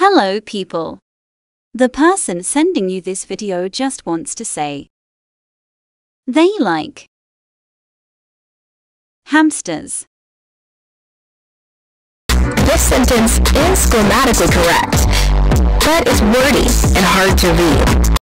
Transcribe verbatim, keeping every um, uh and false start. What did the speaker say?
Hello people. The person sending you this video just wants to say they like hamsters. This sentence is grammatically correct, but it's wordy and hard to read.